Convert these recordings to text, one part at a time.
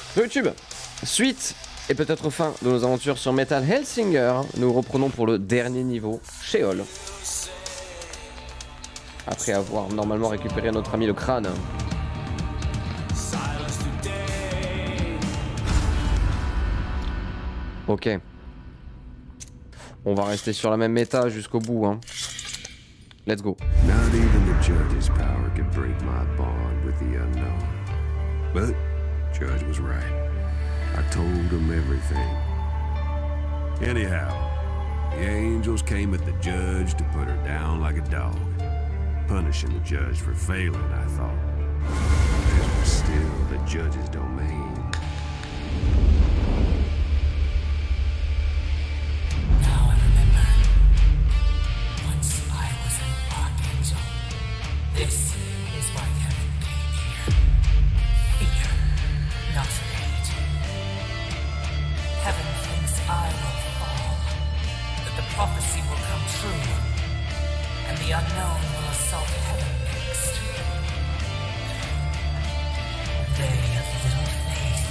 YouTube, suite et peut-être fin de nos aventures sur Metal Hellsinger. Nous reprenons pour le dernier niveau, Sheol. Après avoir normalement récupéré notre ami le crâne. Ok. On va rester sur la même méta jusqu'au bout, hein. Let's go. Not even the judge's power could break my bond with the unknown. But Judge was right. I told him everything. Anyhow, the angels came at the judge to put her down like a dog. Punishing the judge for failing, I thought. This was still the judge's domain. This is why heaven came here. Fear, not hate. Heaven thinks I will fall, that the prophecy will come true, and the unknown will assault heaven next. They have little faith.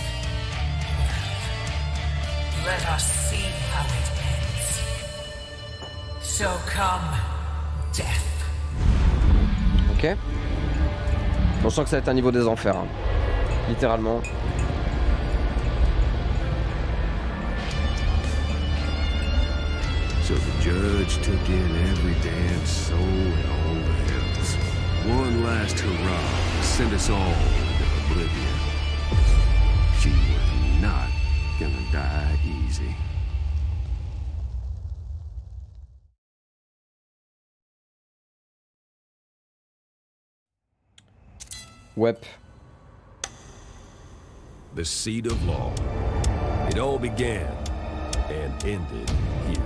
Let us see how it ends. So come, death. Ok. On sent que ça va être un niveau des enfers, hein. Littéralement. So the judge took in every damn soul in all the hells. One last hurrah to send us all into oblivion. She was not gonna die easy. Wep. The seat of law. It all began and ended here.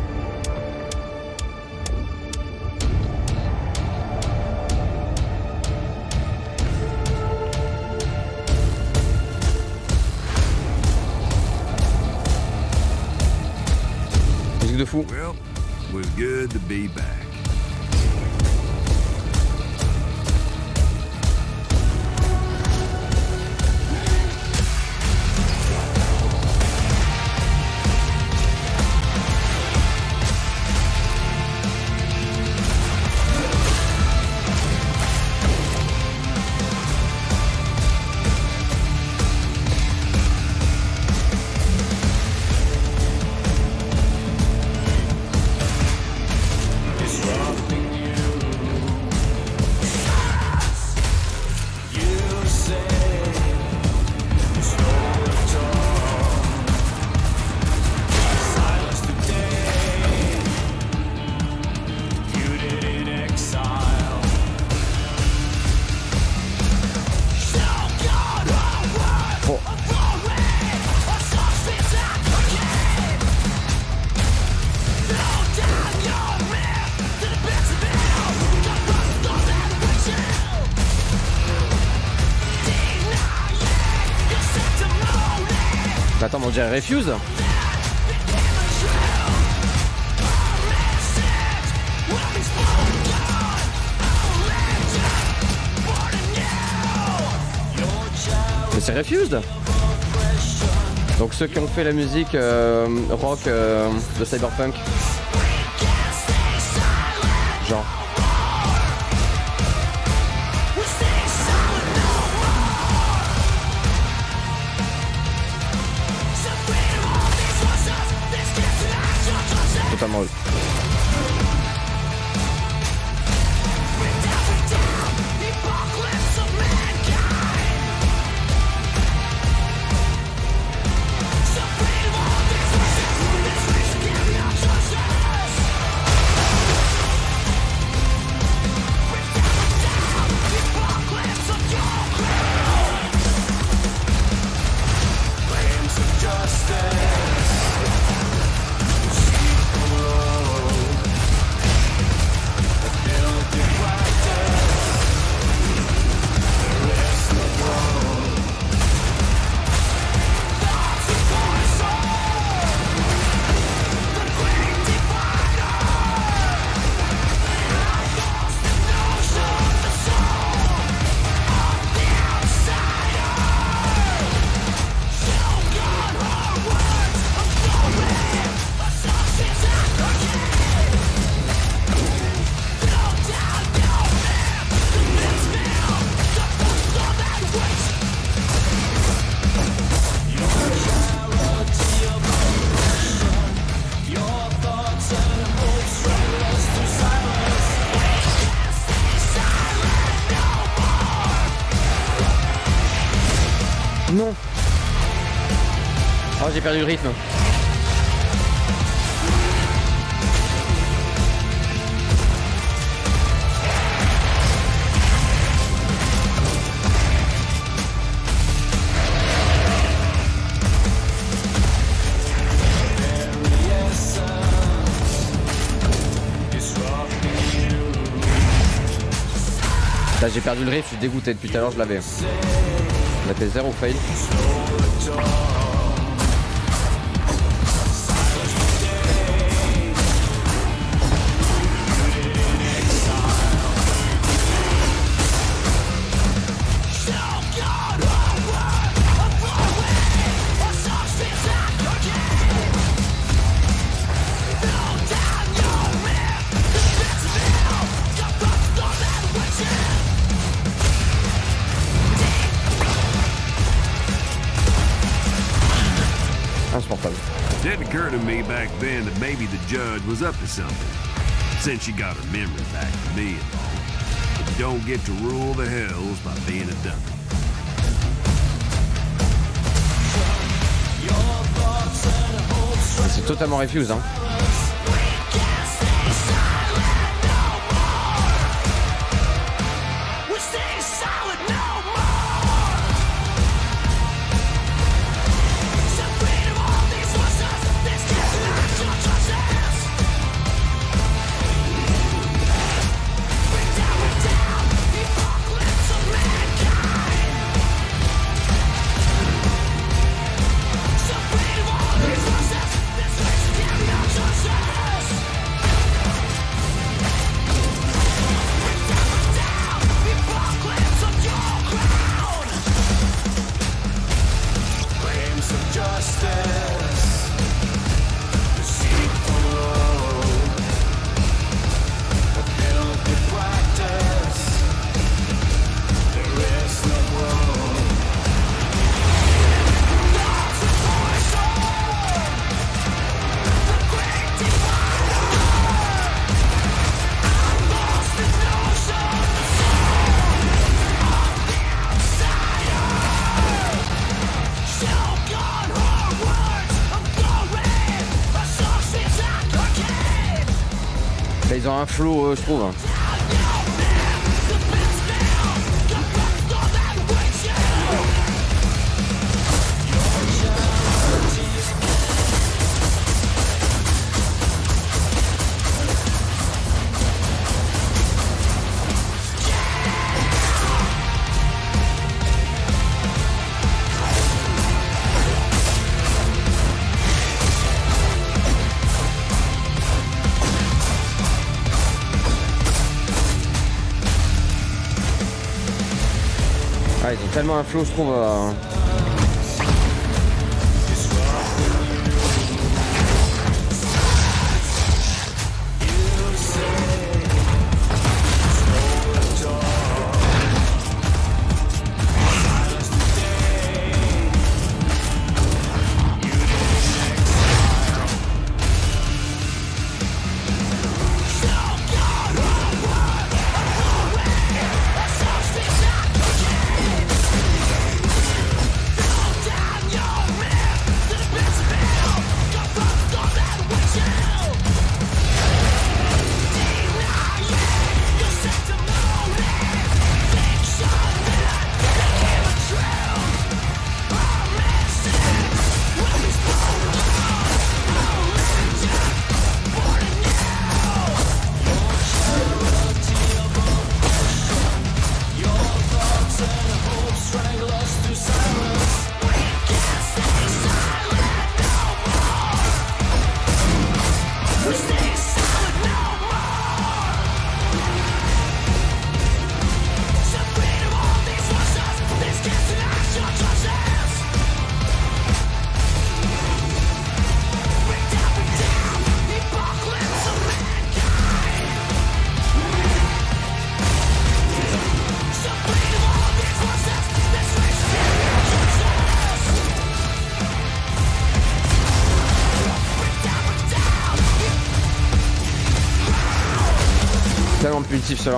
Musique de fou. Well, it was good to be back. Attends, on dirait Refuse. Mais c'est Refused. Donc ceux qui ont fait la musique rock de Cyberpunk. Genre. Totalement. Justice. Non. Oh, j'ai perdu le rythme. Là j'ai perdu le rythme, je suis dégoûté, depuis tout à l'heure je l'avais. On a fait 0 fail. Insupportable. Didn't occur to me back then that maybe the judge was up to something, since she got her memory back to me and all. But you don't get to rule the hells by being a dummy. C'est totalement refuse, hein. Ils ont un flow, je trouve. Ah, ils ont tellement un flow, je trouve. Tellement punitif cela.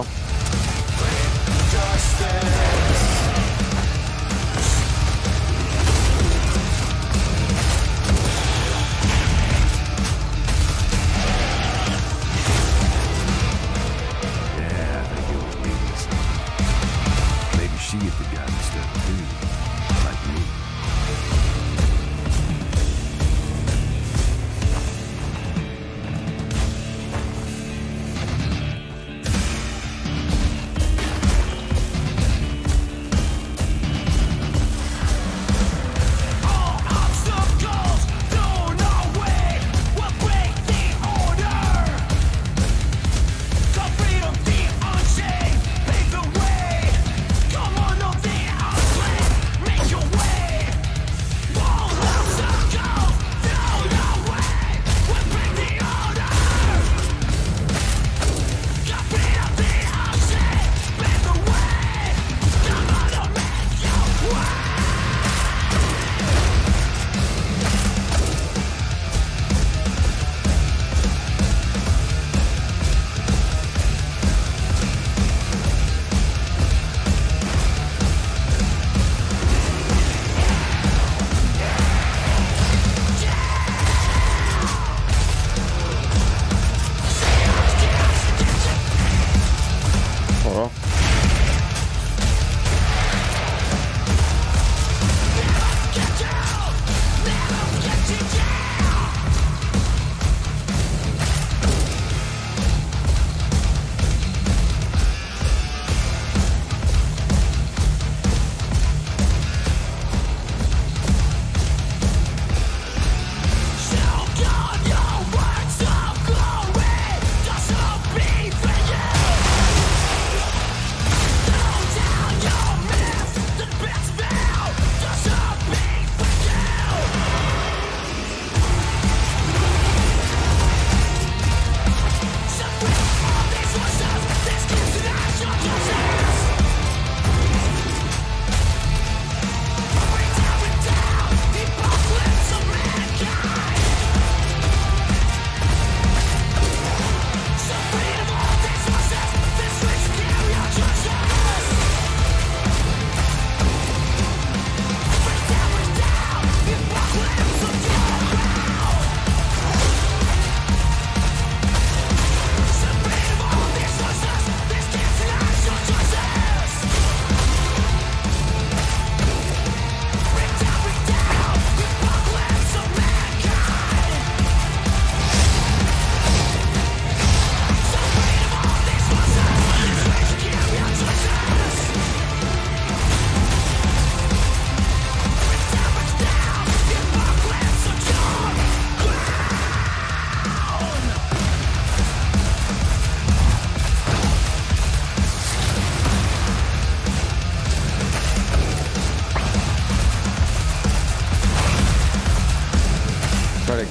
avec.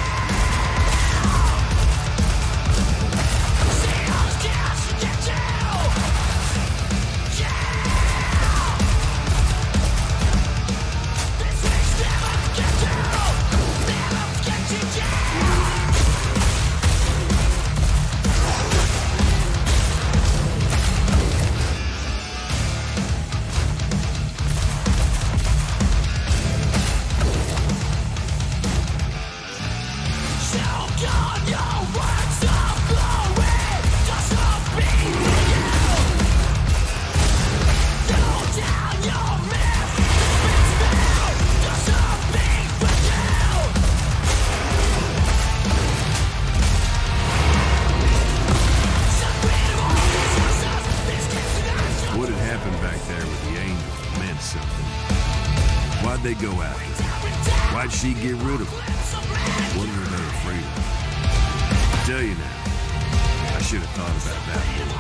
Why'd they go after her? Why'd she get rid of her? What are they afraid of? I tell you now, I should have thought about that more.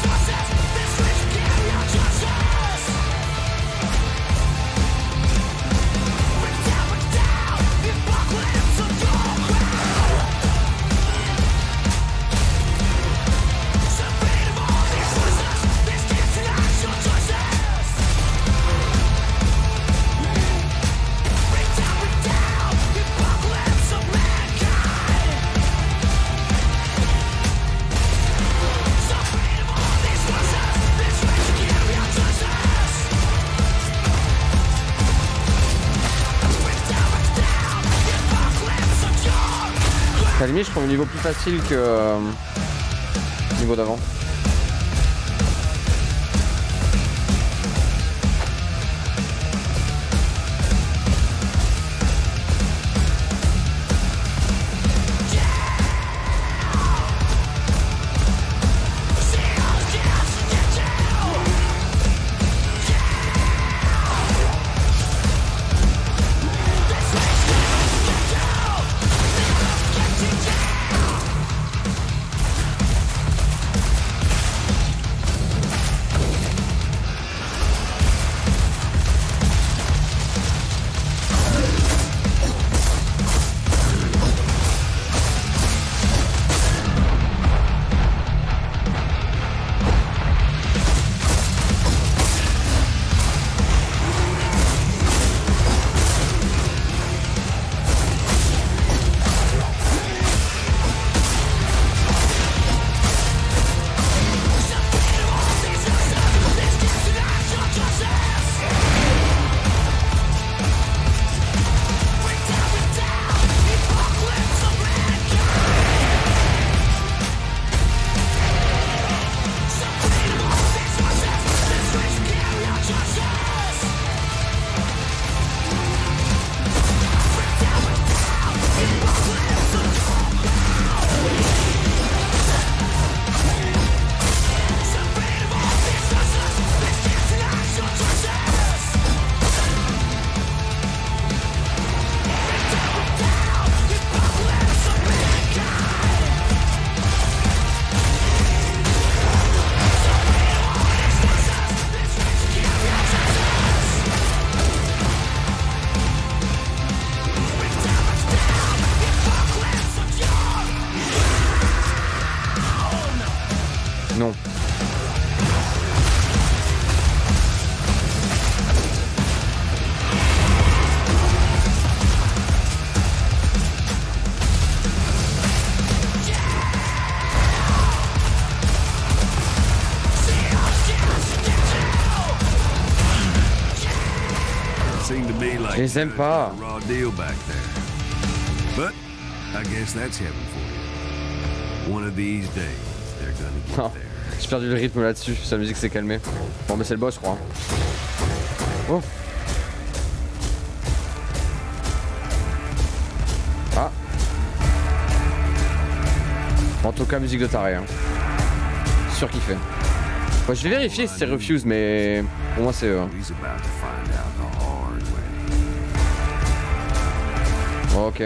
À la limite, je trouve le niveau plus facile que le niveau d'avant. Non. Je les aime pas. But I guess that's heaven for you. One of these days. Oh, j'ai perdu le rythme là-dessus, sa musique s'est calmée. Bon mais c'est le boss je crois. Oh. Ah. En tout cas musique de taré hein. Sûr qu'il fait. Bon, je vais vérifier si c'est Refuse mais pour moi c'est eux. Hein. Oh, ok.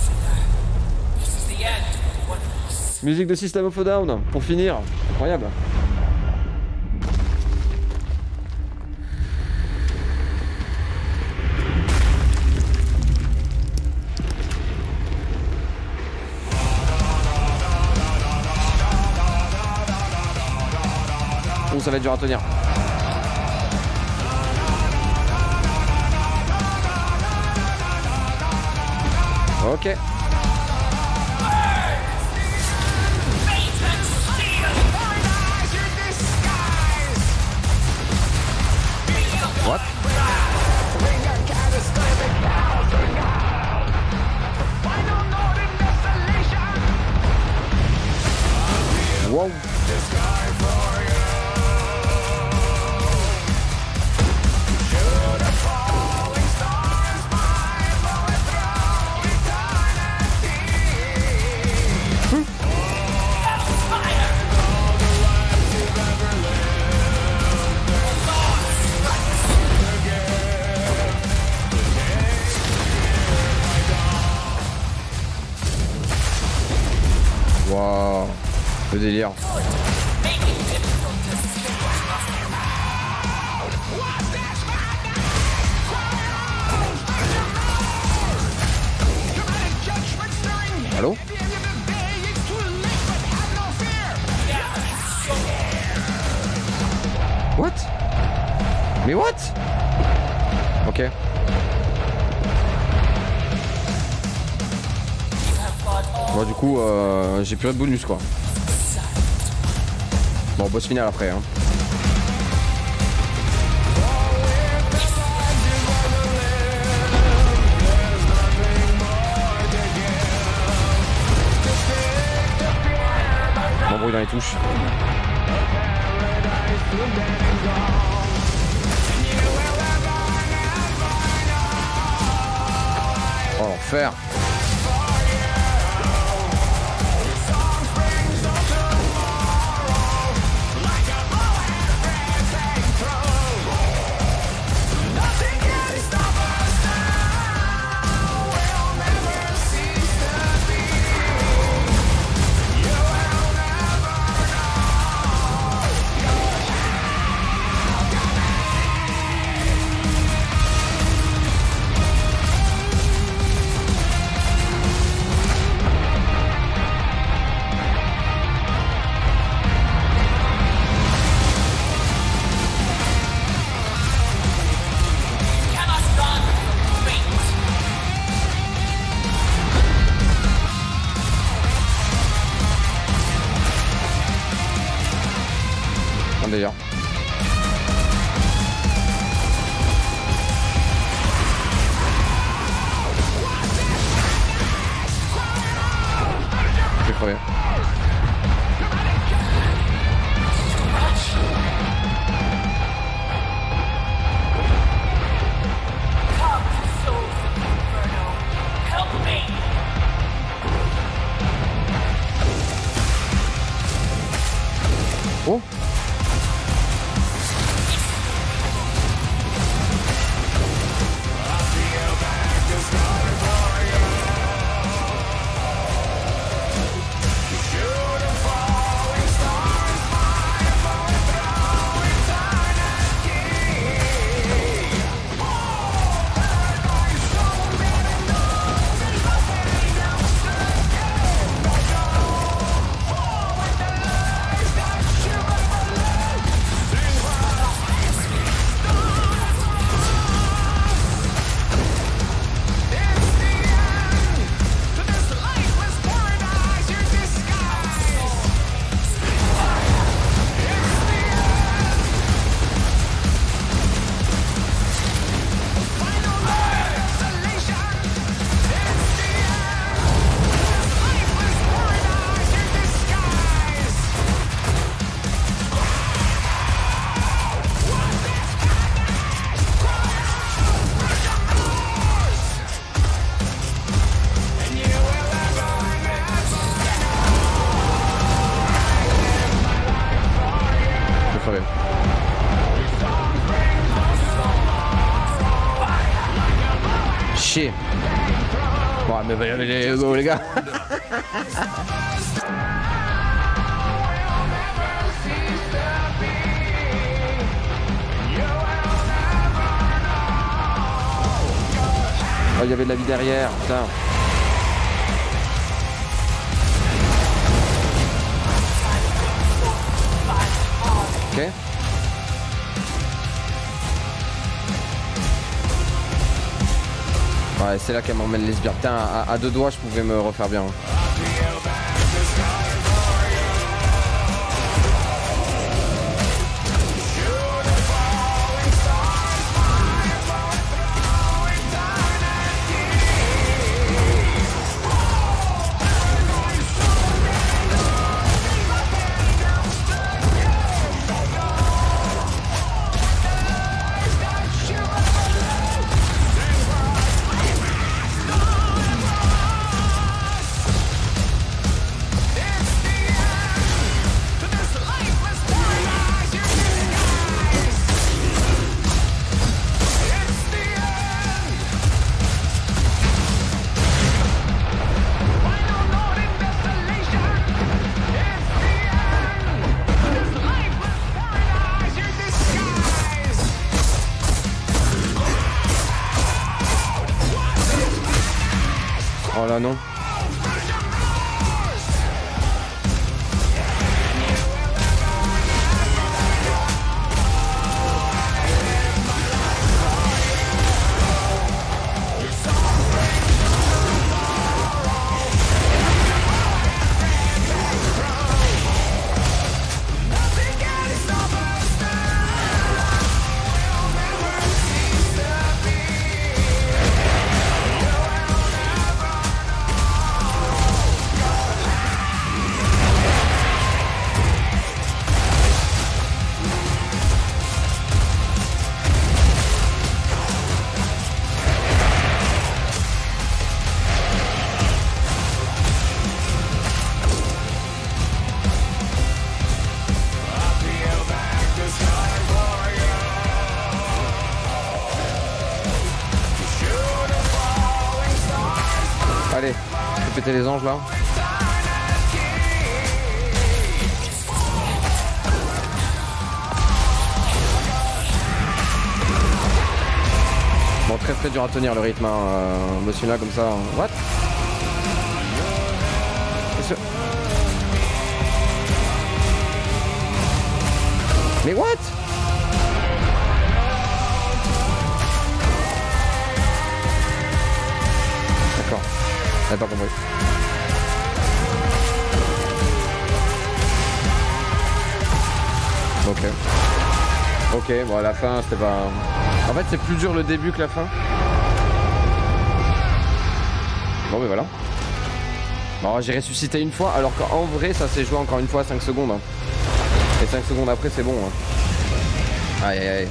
Musique de System of a Down, pour finir, incroyable. Ouh, ça va être dur à tenir. Ok. What? Wow. Wow, le délire. Allô? What? Mais what? Ok. Bon, du coup, j'ai plus de bonus quoi. Bon, boss final après. Hein. M'embrouille dans les touches. Oh l'enfer. D'ailleurs. Je vais crever. Oh. Chier. Bon, mais allez, go les gars. Oh, il y avait de la vie derrière, putain. Ok. Ouais, c'est là qu'elle m'emmène les sbires. Putain, à deux doigts, je pouvais me refaire bien. Oh là non. Allez, je vais péter les anges là. Bon, très dur à tenir le rythme, hein. Monsieur là comme ça. What? Mais what? D'accord, j'avais pas compris. Ok. Ok, bon à la fin c'était pas... En fait c'est plus dur le début que la fin. Bon mais voilà. Bon j'ai ressuscité une fois alors qu'en vrai ça s'est joué encore une fois à 5 secondes. Hein. Et 5 secondes après c'est bon. Hein. Aïe aïe aïe.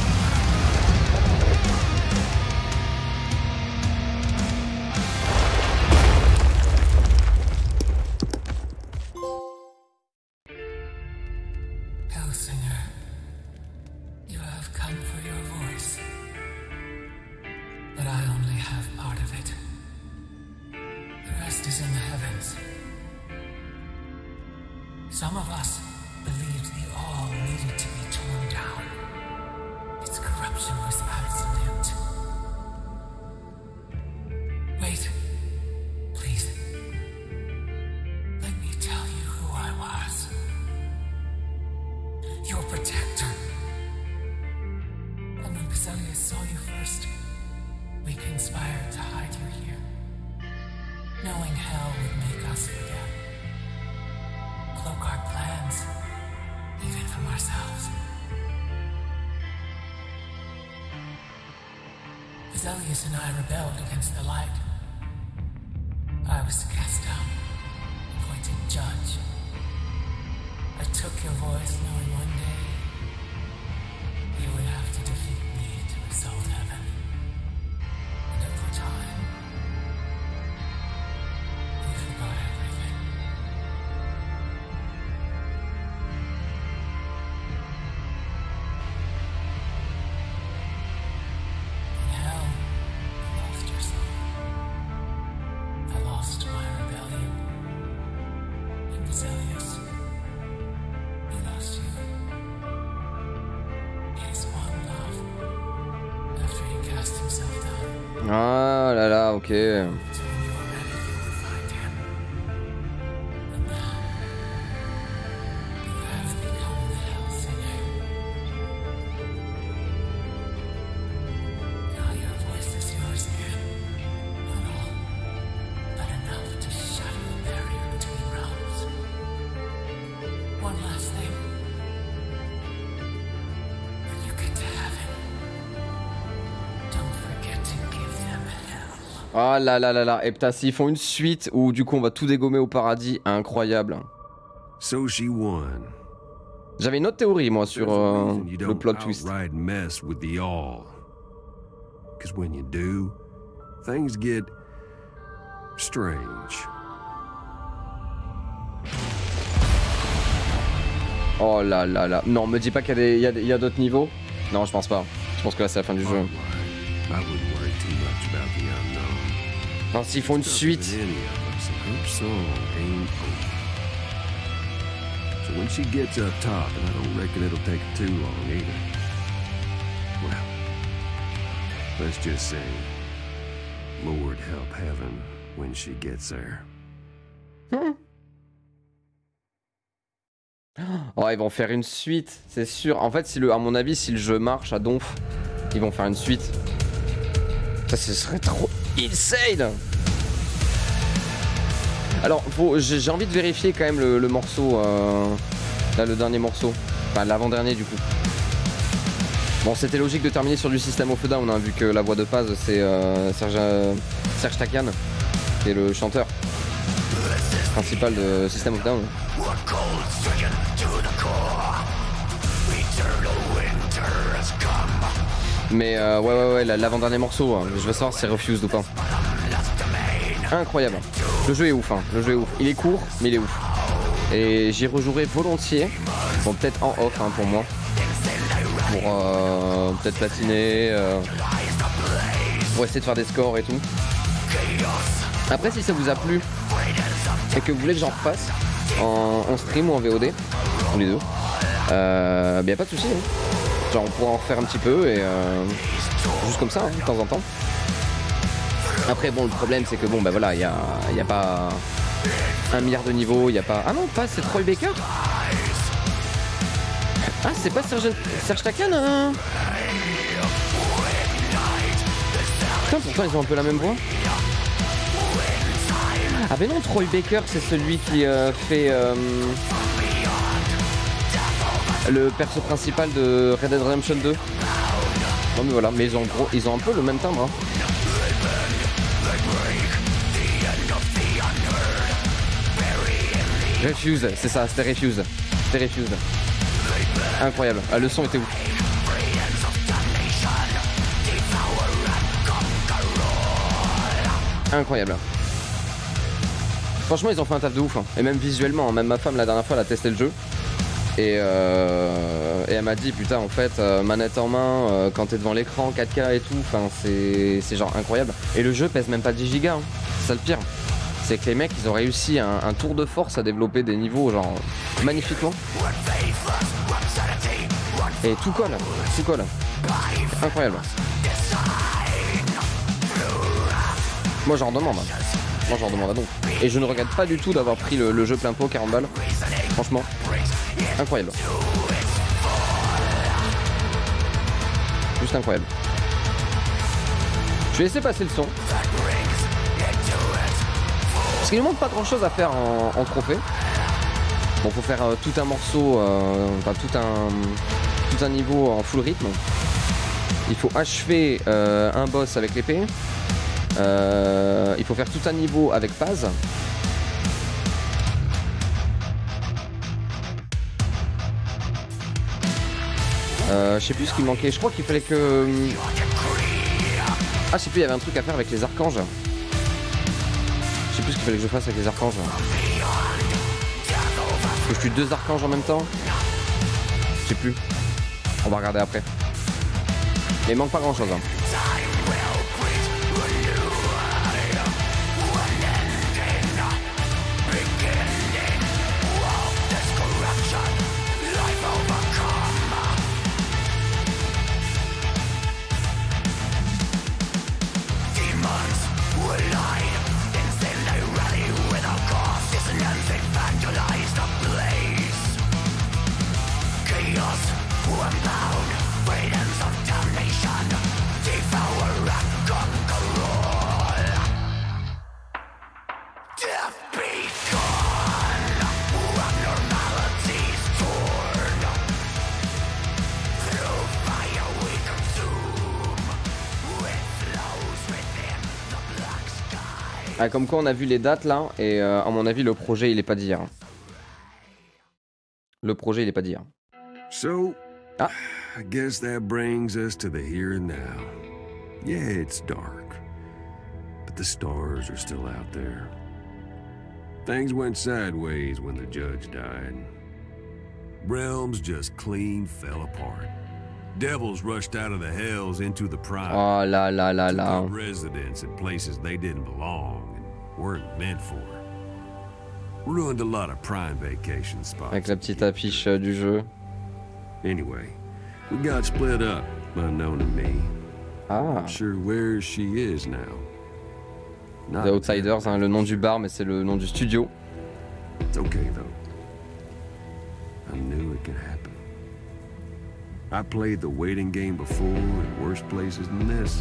Some of us believed the all needed to be torn down. Its corruption was absolute. Wait, please. Let me tell you who I was. Your protector. And when Basilius saw you first, we conspired to hide you here. Knowing hell would make us forget. Cloak our plans, even from ourselves. Basilius and I rebelled against the light. I was cast down, appointed judge. I took your voice knowing one day you would have to defeat me to assault heaven. And over time, we forgot everything. Ah là là, ok. Ah là là là là. Et putain, s'ils font une suite où du coup on va tout dégommer au paradis, incroyable. So she won. J'avais une autre théorie moi sur There's a reason you le don't plot twist. outright mess with the all. Because when you do, things get strange. Oh là là là. Non, me dis pas qu'il y a d'autres niveaux. Non, je pense pas. Je pense que là c'est la fin du jeu. I wouldn't worry too much about the unknown. Non, s'ils font une suite. Any of us, and her song ain't over. So when she gets up top, and I don't reckon it'll take her too long either. Well, let's just say, Lord help heaven when she gets there. Oh, ils vont faire une suite, c'est sûr. En fait, à mon avis, si le jeu marche à donf, ils vont faire une suite. Ça, ce serait trop insane. Alors, j'ai envie de vérifier quand même le morceau. Là, le dernier morceau. Enfin, l'avant-dernier, du coup. Bon, c'était logique de terminer sur du System of a Down, hein, vu que la voix de Paz, c'est Serj Tankian, qui est le chanteur principal de System of a Down. Mais ouais, l'avant-dernier morceau, hein, je veux savoir si c'est Refused ou pas. Incroyable. Le jeu est ouf, hein. Le jeu est ouf. Il est court, mais il est ouf. Et j'y rejouerai volontiers. Bon, peut-être en off, hein, pour moi. Pour peut-être platiner. Pour essayer de faire des scores et tout. Après, si ça vous a plu et que vous voulez que j'en refasse en stream ou en VOD, ou les deux, y a pas de souci. Hein. Genre, on pourra en refaire un petit peu et juste comme ça, hein, de temps en temps. Après, bon, le problème, c'est que bon, bah voilà, y a pas 1 milliard de niveaux, y a pas. Ah non, pas, c'est Troy Baker. Ah, c'est pas Serj Tankian, hein. Putain, pourtant, ils ont un peu la même voix. Ah, ben non, Troy Baker, c'est celui qui fait le perso principal de Red Dead Redemption 2. Non, mais voilà, mais ils ont un peu le même timbre. Hein. Refused, c'est ça, c'était Refused. C'était Refused. Incroyable, ah, le son était ouf. Incroyable. Franchement, ils ont fait un taf de ouf. Hein. Et même visuellement, hein. Même ma femme, la dernière fois, elle a testé le jeu. Et elle m'a dit, putain, en fait, manette en main, quand t'es devant l'écran, 4K et tout, c'est genre incroyable. Et le jeu pèse même pas 10 Go. Hein. C'est ça le pire. C'est que les mecs, ils ont réussi un tour de force à développer des niveaux, genre, magnifiquement. Et tout colle. Incroyable. Moi, j'en demande. Moi, j'en demande à donc. Et je ne regrette pas du tout d'avoir pris le jeu plein pot, 40 balles. Franchement, incroyable. Juste incroyable. Je vais laisser passer le son. Parce qu'il ne manque pas grand chose à faire en trophée. Bon, faut faire tout un morceau, enfin tout un niveau en full rythme. Il faut achever un boss avec l'épée. Il faut faire tout un niveau avec Paz. Je sais plus ce qu'il manquait. Je crois qu'il fallait que... Ah, je sais plus, il y avait un truc à faire avec les archanges. Je sais plus ce qu'il fallait que je fasse avec les archanges. Que je tue 2 archanges en même temps. Je sais plus. On va regarder après. Mais il manque pas grand chose. Hein. Chaos, unbound, freedoms of damnation. Ah, comme quoi on a vu les dates là, et à mon avis le projet il est pas d'hier. Le projet il est pas d'hier. So, Ah. I guess that brings us to the here and now. Yeah, it's dark, but the stars are still out there. Things went sideways when the judge died. Realms just clean fell apart. Devils rushed out of the hells into the prime. Oh là là là Took là. up residence in places they didn't belong and weren't meant for. Ruined a lot of prime vacation spots. Avec la petite affiche du jeu. Anyway, we got split up, unknown to me. Ah. Not sure where she is now. Not The Outsiders, hein, le nom du bar, mais c'est le nom du studio. It's okay though. I knew it could happen. I played the waiting game before in worse places than this.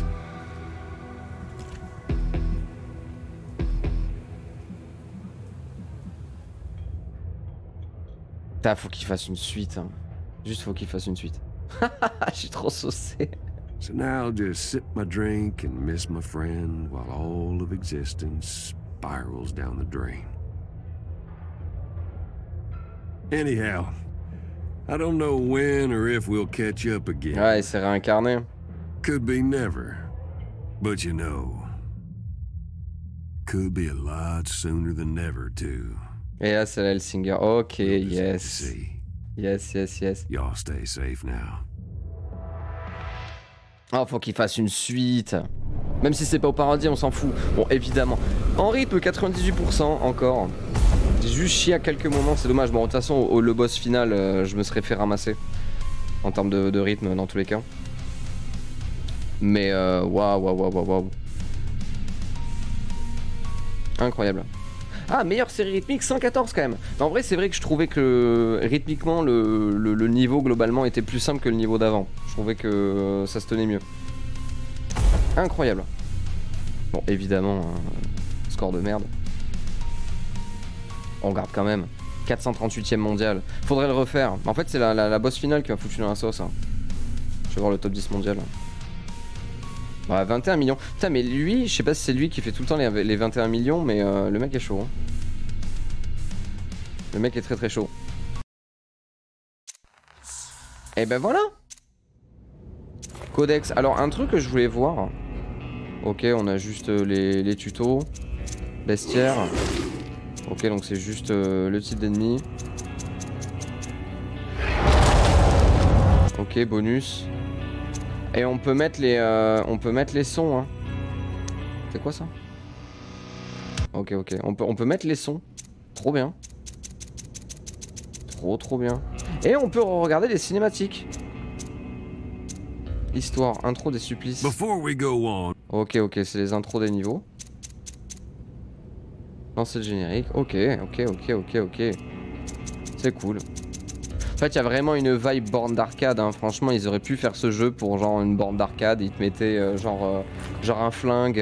Putain, faut qu'il fasse une suite. Hein. Juste faut qu'il fasse une suite. Je suis trop saucé. So now I'll just sip my drink and miss my friend while all of existence spirals down the drain. Anyhow, I don't know when or if we'll catch up again. Ouais, il s'est réincarné. Could be never. But you know, could be a lot sooner than never too. Et là, c'est la Hellsinger. Ok, We'll just have to yes. see. Yes, yes, yes. Y'all stay safe now. Oh, faut qu'il fasse une suite. Même si c'est pas au paradis, on s'en fout. Bon, évidemment. En rythme, 98% encore. J'ai juste chié à quelques moments, c'est dommage. Bon, de toute façon, le boss final, je me serais fait ramasser. En termes de rythme, dans tous les cas. Mais, waouh. Incroyable. Ah, meilleure série rythmique, 114 quand même. Mais en vrai, c'est vrai que je trouvais que rythmiquement, le niveau globalement était plus simple que le niveau d'avant. Je trouvais que ça se tenait mieux. Incroyable. Bon, évidemment, score de merde. On regarde quand même. 438ème mondial. Faudrait le refaire. En fait, c'est la boss finale qui m'a foutu dans la sauce. Hein. Je vais voir le top 10 mondial. Bah, 21 millions. Putain, mais lui, je sais pas si c'est lui qui fait tout le temps les 21 millions, mais le mec est chaud. Hein. Le mec est très très chaud. Et ben voilà. Codex. Alors, un truc que je voulais voir. Ok, on a juste les tutos. Bestiaire. Ok, donc c'est juste le type d'ennemi. Ok, bonus. Et on peut mettre les sons. Hein. C'est quoi ça? Ok. On peut mettre les sons. Trop bien. Trop bien. Et on peut regarder les cinématiques. Histoire, intro des supplices. Before we go on. Ok, c'est les intros des niveaux. Lancer le générique. Ok. C'est cool. En fait, il y a vraiment une vibe borne d'arcade. Hein. Franchement, ils auraient pu faire ce jeu pour genre une borne d'arcade. Ils te mettaient genre un flingue.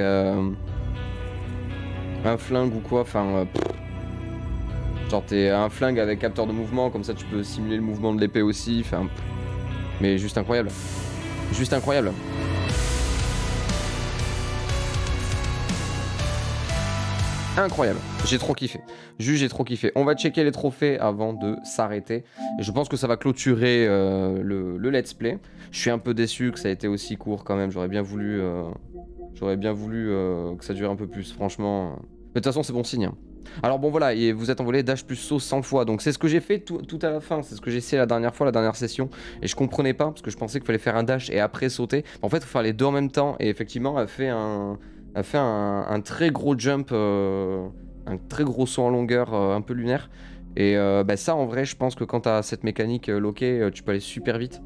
Un flingue ou quoi. Enfin, genre t'es un flingue avec capteur de mouvement. Comme ça, tu peux simuler le mouvement de l'épée aussi. Enfin, mais juste incroyable. Juste incroyable. Incroyable, j'ai trop kiffé. Juste j'ai trop kiffé. On va checker les trophées avant de s'arrêter. Et je pense que ça va clôturer le let's play. Je suis un peu déçu que ça ait été aussi court quand même. J'aurais bien voulu que ça dure un peu plus, franchement. Mais de toute façon c'est bon signe. Hein. Alors bon voilà, et vous êtes envolé dash plus saut 100 fois. Donc c'est ce que j'ai fait tout à la fin. C'est ce que j'ai essayé la dernière fois, la dernière session. Et je comprenais pas parce que je pensais qu'il fallait faire un dash et après sauter. En fait il faut faire les deux en même temps. Et effectivement elle fait un très gros jump, un très gros saut en longueur un peu lunaire. Et bah ça en vrai je pense que quand t'as cette mécanique lockée, tu peux aller super vite.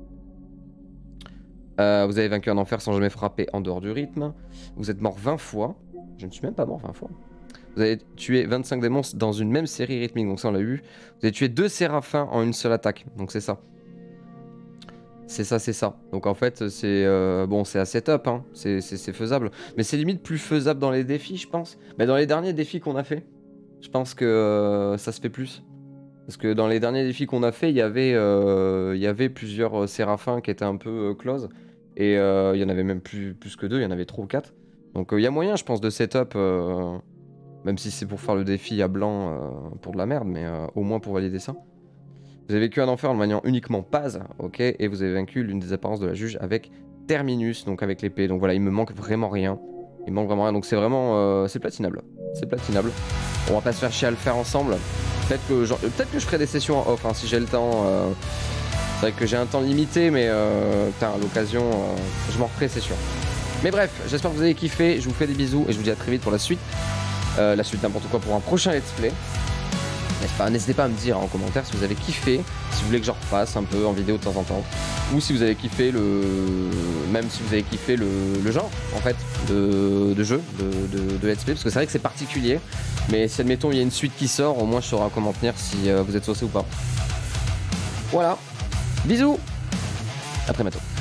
Vous avez vaincu un enfer sans jamais frapper en dehors du rythme. Vous êtes mort 20 fois. Je ne suis même pas mort 20 fois. Vous avez tué 25 démons dans une même série rythmique, donc ça on l'a eu. Vous avez tué 2 séraphins en une seule attaque, donc c'est ça. C'est ça. Donc en fait, c'est bon, c'est assez top, hein. C'est faisable. Mais c'est limite plus faisable dans les défis, je pense. Mais dans les derniers défis qu'on a fait, je pense que ça se fait plus. Parce que dans les derniers défis qu'on a fait, il y avait plusieurs séraphins qui étaient un peu close. Et il y en avait même plus que 2, il y en avait 3 ou 4. Donc il y a moyen, je pense, de setup, même si c'est pour faire le défi à blanc pour de la merde, mais au moins pour valider ça. Vous avez vécu un enfer en maniant uniquement Paz, ok, et vous avez vaincu l'une des apparences de la juge avec Terminus, donc avec l'épée. Donc voilà, il me manque vraiment rien. Il me manque vraiment rien, donc c'est vraiment... c'est platinable. C'est platinable. On va pas se faire chier à le faire ensemble. Peut-être que je ferai des sessions en off, hein, si j'ai le temps. C'est vrai que j'ai un temps limité, mais putain, à l'occasion, je m'en referai, c'est sûr. Mais bref, j'espère que vous avez kiffé. Je vous fais des bisous et je vous dis à très vite pour la suite. La suite n'importe quoi pour un prochain let's play. N'hésitez pas à me dire en commentaire si vous avez kiffé, si vous voulez que je refasse un peu en vidéo de temps en temps, ou si vous avez kiffé même si vous avez kiffé le genre en fait de jeu, de let's play, parce que c'est vrai que c'est particulier, mais si admettons il y a une suite qui sort, au moins je saurai comment tenir si vous êtes saucé ou pas. Voilà, bisous, à très bientôt.